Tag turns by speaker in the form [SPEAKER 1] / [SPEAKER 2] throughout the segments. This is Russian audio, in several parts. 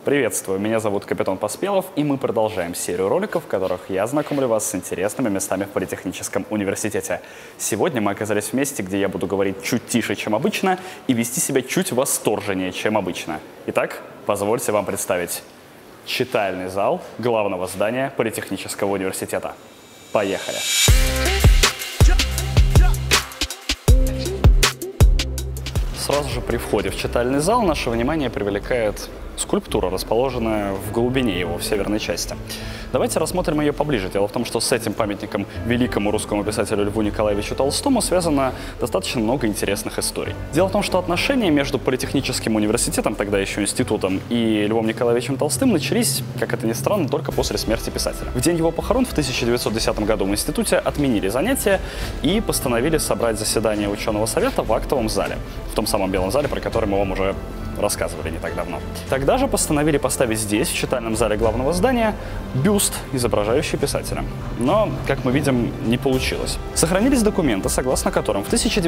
[SPEAKER 1] Приветствую, меня зовут Капитан Поспелов, и мы продолжаем серию роликов, в которых я знакомлю вас с интересными местами в Политехническом университете. Сегодня мы оказались в месте, где я буду говорить чуть тише, чем обычно, и вести себя чуть восторженнее, чем обычно. Итак, позвольте вам представить читальный зал главного здания Политехнического университета. Поехали! Сразу же при входе в читальный зал наше внимание привлекает скульптура, расположенная в глубине его, в северной части. Давайте рассмотрим ее поближе. Дело в том, что с этим памятником великому русскому писателю Льву Николаевичу Толстому связано достаточно много интересных историй. Дело в том, что отношения между Политехническим университетом, тогда еще институтом, и Львом Николаевичем Толстым начались, как это ни странно, только после смерти писателя. В день его похорон в 1910 году в институте отменили занятия и постановили собрать заседание ученого совета в актовом зале, в том самом белом зале, про который мы вам уже рассказывали не так давно. Тогда же постановили поставить здесь, в читальном зале главного здания, бюст, изображающий писателя. Но, как мы видим, не получилось. Сохранились документы, согласно которым в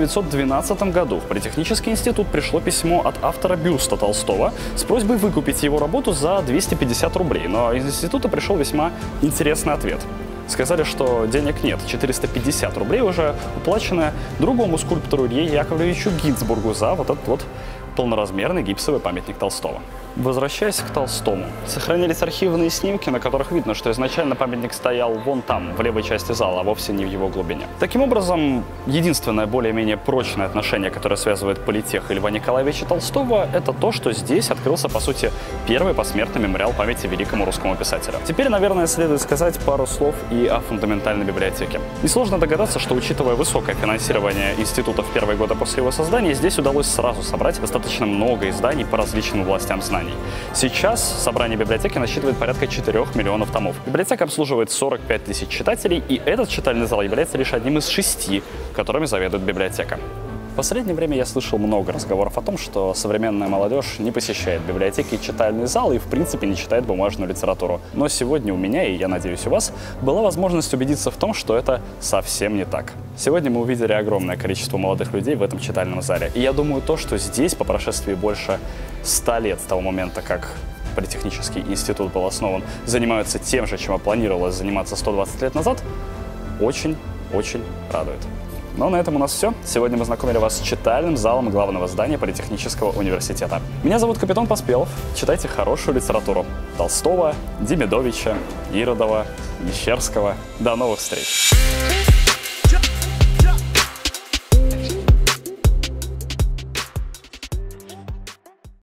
[SPEAKER 1] 1912 году в Политехнический институт пришло письмо от автора бюста Толстого с просьбой выкупить его работу за 250 рублей. Но из института пришел весьма интересный ответ. Сказали, что денег нет, 450 рублей уже уплачены другому скульптору Илье Яковлевичу Гинзбургу за вот этот вот полноразмерный гипсовый памятник Толстого. Возвращаясь к Толстому, сохранились архивные снимки, на которых видно, что изначально памятник стоял вон там, в левой части зала, а вовсе не в его глубине. Таким образом, единственное более-менее прочное отношение, которое связывает Политех и Льва Николаевича Толстого, это то, что здесь открылся, по сути, первый посмертный мемориал памяти великому русскому писателю. Теперь, наверное, следует сказать пару слов и о фундаментальной библиотеке. Несложно догадаться, что, учитывая высокое финансирование института в первые годы после его создания, здесь удалось сразу собрать достаточно много изданий по различным областям знаний. Сейчас собрание библиотеки насчитывает порядка 4 миллионов томов. Библиотека обслуживает 45 тысяч читателей, и этот читальный зал является лишь одним из 6, которыми заведует библиотека. В последнее время я слышал много разговоров о том, что современная молодежь не посещает библиотеки и читальный зал и, в принципе, не читает бумажную литературу. Но сегодня у меня, и я надеюсь у вас, была возможность убедиться в том, что это совсем не так. Сегодня мы увидели огромное количество молодых людей в этом читальном зале. И я думаю, то, что здесь, по прошествии больше 100 лет с того момента, как Политехнический институт был основан, занимаются тем же, чем планировалось заниматься 120 лет назад, очень-очень радует. Но на этом у нас все. Сегодня мы знакомили вас с читальным залом главного здания Политехнического университета. Меня зовут Капитан Поспелов. Читайте хорошую литературу. Толстого, Демидовича, Иродова, Мещерского. До новых встреч!